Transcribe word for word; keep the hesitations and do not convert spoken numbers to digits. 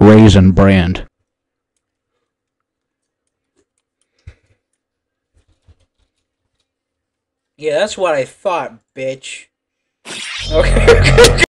raisin brand. Yeah, that's what I thought, bitch. Okay.